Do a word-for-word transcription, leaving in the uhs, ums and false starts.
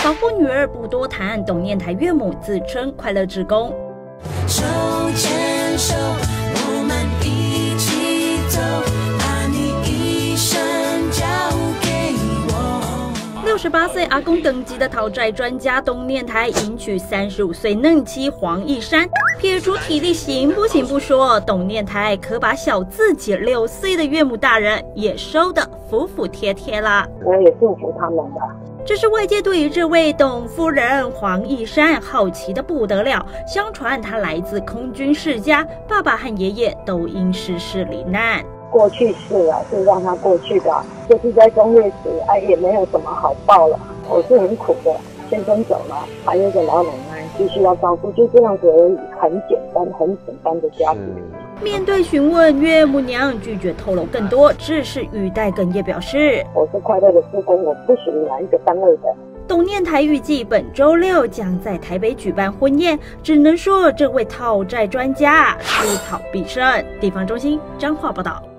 保护女儿不多谈，董念台岳母自称快乐志工。手牵手，我们一起走，把你一生交给我。六十八岁阿公等级的讨债专家董念台迎娶三十五岁嫩妻黄义珊，撇除体力行不行不说，董念台可把小自己六岁的岳母大人也收得服服帖帖啦。 我也祝福他们的。 这是外界对于这位董夫人黄义珊好奇的不得了。相传她来自空军世家，爸爸和爷爷都因失事罹难。 过去式了，就让他过去吧。就是在中烈时，哎，也没有什么好报了。我是很苦的，先生走了，还有一个老奶奶必须要照顾，就这样子而已，很简单，很简单的家庭。 面对询问，岳母娘拒绝透露更多，只是语带哽咽表示：“ 我是快乐的志工，我不属于哪一个单位的。” 董念台预计本周六将在台北举办婚宴，只能说这位讨债专家出草必胜。地方中心彰化报道。